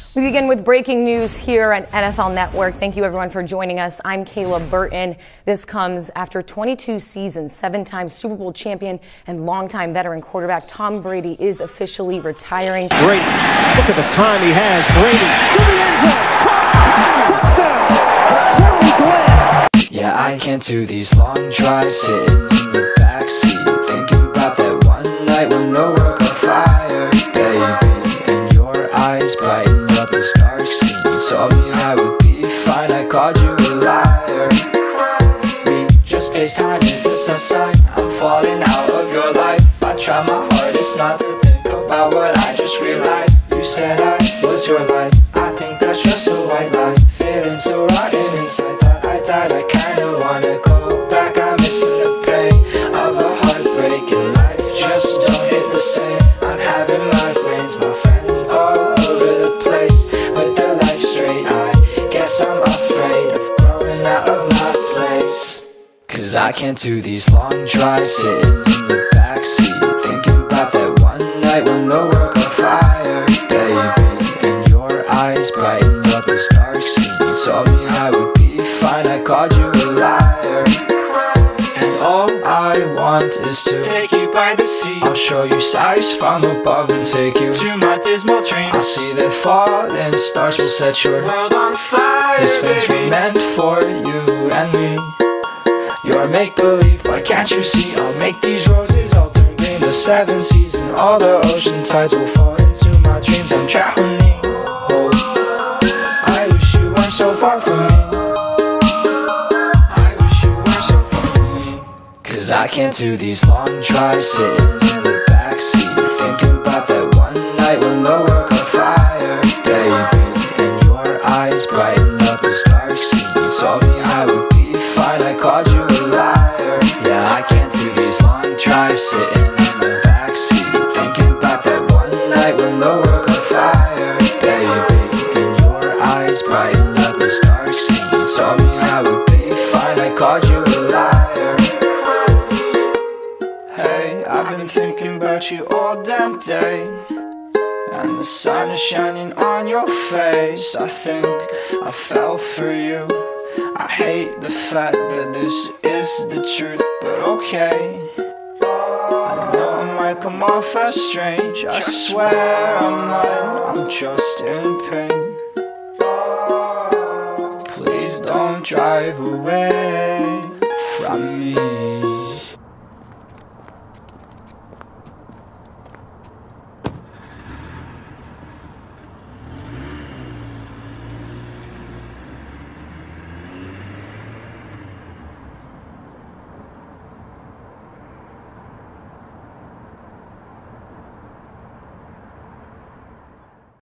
We begin with breaking news here on NFL Network. Thank you, everyone, for joining us. I'm Kayla Burton. This comes after 22 seasons, 7-time Super Bowl champion and longtime veteran quarterback Tom Brady is officially retiring. Brady, look at the time he has. Brady to the end zone. Touchdown! Yeah, I can't do these long drives sitting in the backseat, thinking about that one night when the world got fired, baby. Eyes brightened up this dark scene. You told me I would be fine, I called you a liar. We just FaceTime, is this a sign? I'm falling out of your life. I try my hardest not to think about what I just realized. You said I was your life, I think that's just a white lie. Feeling so rotten inside, thought I died. I kinda wanna go back, I'm missing the pain of a heartbreak in life. Just don't hit the same. I'm having migraines, my friends all I'm afraid of growing out of my place. Cause I can't do these long drives sitting in the backseat, thinking about that one night when the world got fired, baby. And your eyes brightened up this dark scene. You told me I would be fine, I called you a liar. And all I want is to take you by the sea. I'll show you sights from above and take you to my dismal dreams. I'll see that falling stars will set your world on fire. These things were meant for you and me. You're make-believe, why can't you see? I'll make these roses all turn green. The 7 seas and all the ocean tides will fall into my dreams. I'm drowning. Oh, I wish you weren't so far from me. I wish you weren't so far from me. Cause I can't do these long drives sitting in the backseat, thinking about that one night when the world got fired, baby. And your eyes brightened up this dark scene. You told me I would be fine, I called you a liar. Yeah, I can't do these long drives sitting in the backseat, thinking about that one night when the world got fired, baby. And your eyes brightened up this dark scene. You told me I would be fine, I called you a liar. Hey, I've been thinking about you all damn day, and the sun is shining on your face. I think I fell for you. I hate the fact that this is the truth, but okay. I know I might come off as strange, I swear I'm not, I'm just in pain. Please don't drive away from me.